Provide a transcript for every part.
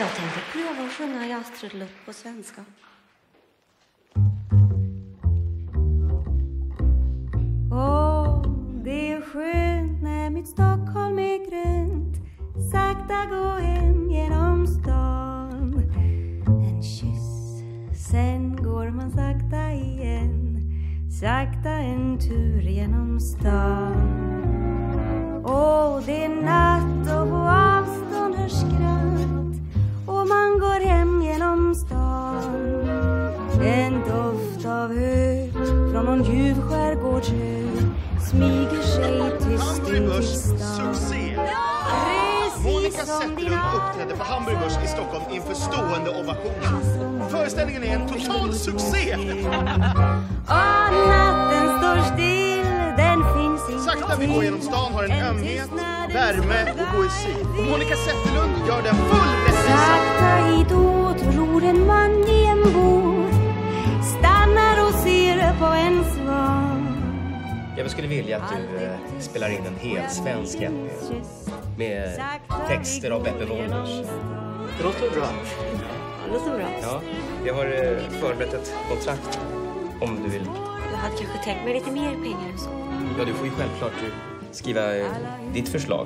Jag tänkte pröva att sjunga jazztrudelutt på svenska. Det är skönt när mitt Stockholm är grönt. Sakta gå hem genom stan. En kyss, sen går man sakta igen. Sakta en tur genom stan. Det är natt och på avstånd hörs skratt. Och man går hem genom stan. En doft av hö från någon ljuv skärgårdsö smyger sig tyst in till stan. Succé! Monica Zetterlund uppträdde på Hamburg Börs i Stockholm inför stående ovationer. Föreställningen är en total succé! Natten står still, den finns inte. Sakta vi går genom stan har en ömhet, värme och poesi. Och Monica Zetterlund gör den full rättvisa. Sakta hitåt ror en man i en båt. Stannar och ser på en svan. Jag skulle vilja att du spelar in en hel svensk LP med texter av Beppe Wollers. Det låter bra. Det låter bra. Ja, jag har förberett ett kontrakt om du vill. Du hade kanske tänkt mig lite mer pengar än så. Ja, du får ju självklart skriva ditt förslag.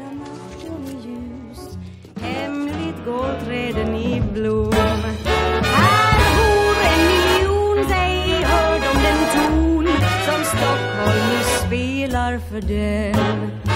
Hemligt går träden i blom. Här bor 1 miljon, säg hör de den ton som Stockholm nu spelar för dem.